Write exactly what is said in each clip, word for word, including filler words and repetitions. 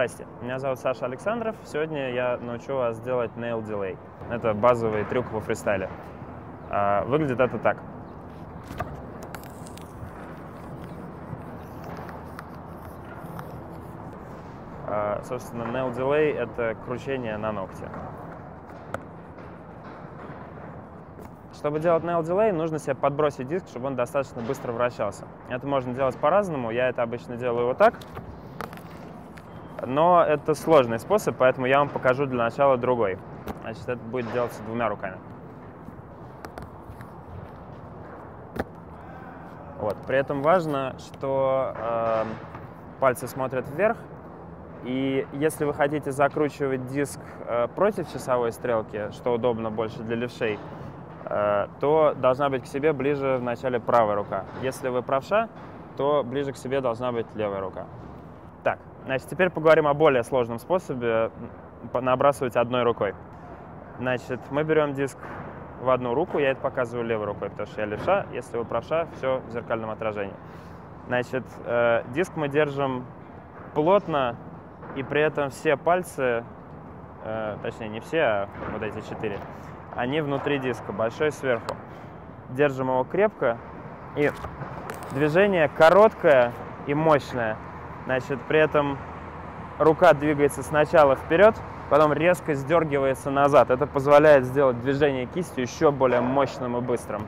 Здрасте, меня зовут Саша Александров. Сегодня я научу вас делать nail delay. Это базовый трюк во фристайле. Выглядит это так. Собственно, nail delay — это кручение на ногте. Чтобы делать nail delay, нужно себе подбросить диск, чтобы он достаточно быстро вращался. Это можно делать по-разному. Я это обычно делаю вот так. Но это сложный способ, поэтому я вам покажу для начала другой. Значит, это будет делаться двумя руками. Вот. При этом важно, что э, пальцы смотрят вверх. И если вы хотите закручивать диск э, против часовой стрелки, что удобно больше для левшей, э, то должна быть к себе ближе в начале правая рука. Если вы правша, то ближе к себе должна быть левая рука. Так, значит, теперь поговорим о более сложном способе набрасывать одной рукой. Значит, мы берем диск в одну руку, я это показываю левой рукой, потому что я левша. Если вы правша, все в зеркальном отражении. Значит, э, диск мы держим плотно, и при этом все пальцы, э, точнее не все, а вот эти четыре, они внутри диска, большой сверху. Держим его крепко, и движение короткое и мощное. Значит, при этом рука двигается сначала вперед, потом резко сдергивается назад. Это позволяет сделать движение кистью еще более мощным и быстрым.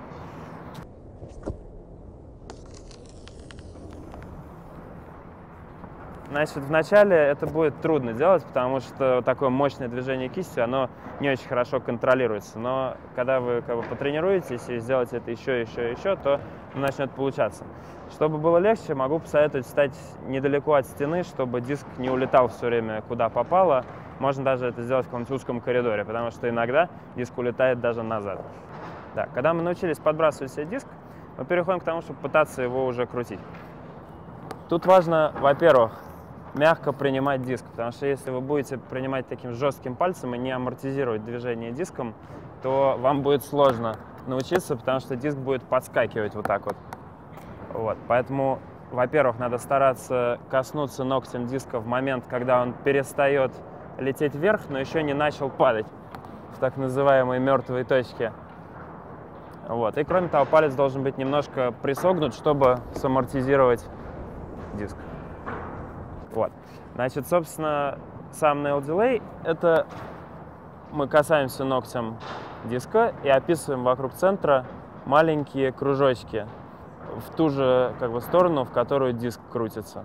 Значит, вначале это будет трудно делать, потому что такое мощное движение кистью, оно не очень хорошо контролируется. Но когда вы как бы потренируетесь и сделаете это еще, еще, еще, то начнет получаться. Чтобы было легче, могу посоветовать встать недалеко от стены, чтобы диск не улетал все время куда попало. Можно даже это сделать в каком-нибудь узком коридоре, потому что иногда диск улетает даже назад. Да, когда мы научились подбрасывать себе диск, мы переходим к тому, чтобы пытаться его уже крутить. Тут важно, во-первых, мягко принимать диск, потому что если вы будете принимать таким жестким пальцем и не амортизировать движение диском, то вам будет сложно научиться, потому что диск будет подскакивать вот так вот. Вот. Поэтому, во-первых, надо стараться коснуться ногтем диска в момент, когда он перестает лететь вверх, но еще не начал падать в так называемой мертвой точке. Вот. И кроме того, палец должен быть немножко присогнут, чтобы самортизировать диск. Вот. Значит, собственно, сам nail delay — это мы касаемся ногтем диска и описываем вокруг центра маленькие кружочки в ту же как бы сторону, в которую диск крутится.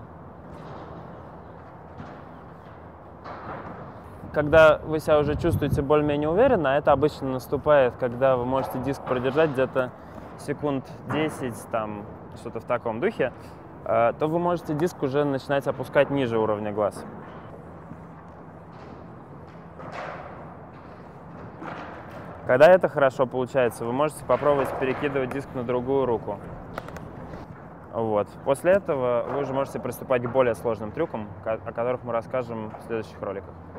Когда вы себя уже чувствуете более-менее уверенно, это обычно наступает, когда вы можете диск продержать где-то секунд десять, там что-то в таком духе, то вы можете диск уже начинать опускать ниже уровня глаз. Когда это хорошо получается, вы можете попробовать перекидывать диск на другую руку. Вот. После этого вы уже можете приступать к более сложным трюкам, о которых мы расскажем в следующих роликах.